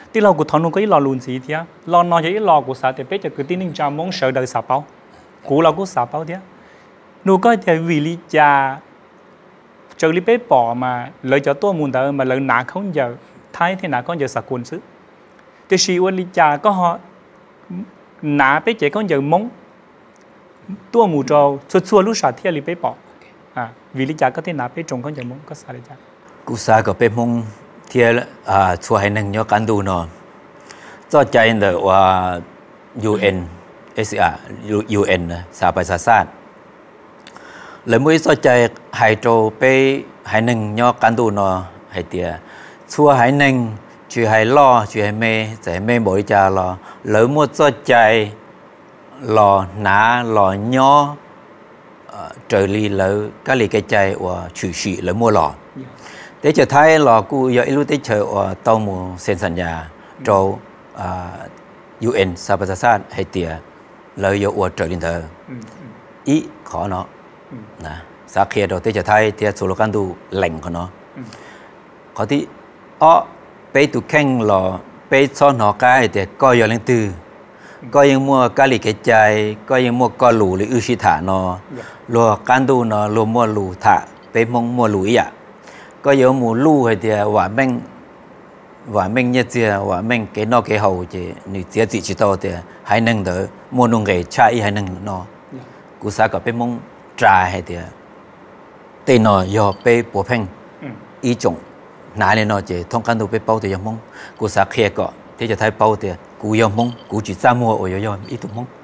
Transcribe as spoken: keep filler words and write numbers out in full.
tí lo của thằng nó có ít lo lùn gì thế lo nói cho ít lo của xã thì bây giờ cứ tin ninh cha mong sợ đời xã bao cũ là của xã bao thế nó có thể vì lý cha chờ lý bé bỏ mà lợi cho tôi muốn đỡ mà lợi nã không giờ thái thế nào con giờ xã quân sự thì si quân lý cha có họ nã bé trẻ con giờ mong tôi muốn cho xua xua lúc xã thì lý bé bỏ à vì lý cha có thể nã bé trồng con giờ mong có xã lý cha cú xã có bé mong thì à chùa hay năng nhớ cán đủ nó cho chạy đượcว่า ยู เอ็น เอส อาร์ ยู เอ็น สหประชาชาติแล้วมื่อสนใจไฮโดรไปไฮหนึ่งย่อกันดูนอไฮเตียชัวไฮหนึ่งช่วยไฮล่อช่วยไฮเมย์จะให้เมย์บริจาครอแล้วมื่อสนใจรอหนาหล่อย่อเจอรีแล้วก็เลยกระจายว่าฉุยฉีแล้วมื่อหล่อแต่จะท้ายหล่อกูอยากรู้ได้เจอว่าต้องมูเซ็นสัญญาโจยูเอ็นสหประชาชาติไฮเตียแล้วอยากว่าเจอรินเธออีขอเนาะนะสาเหตุเราที่จะไทยที่สุรกันดูแหล่งเขาเนาะเขาที่อ้อไปตุแข่งหล่อไปซ้อนหอกายแต่ก็ยังเล่นตื้อก็ยังมัวกาลิกใจก็ยังมัวก็หลูหรืออุชิถาเนาะรัวกันดูเนาะรัวมัวหลูถะไปมองมัวหลุยอ่ะก็ยังมัวลู่ให้เดียว่าแม่งว่าแม่งเนี่ยเจียว่าแม่งเกนอกเกหัวเจนี่เจียจิจิโตเดียให้นั่งเด้อมัวนุ่งเกชาอีให้นั่งเนาะกูสาก็ไปมองจ่าให้เดียแต่เนาะยอไปปัวเพ่งอีจงนาเลยเนาะเจท่องกันดูไปเป้าเดียมงกูสาเคียก็ที่จะไทยเป้าเดียกูยอมมงกูจีจ้ามัวโอ้ยยอมอีตุมง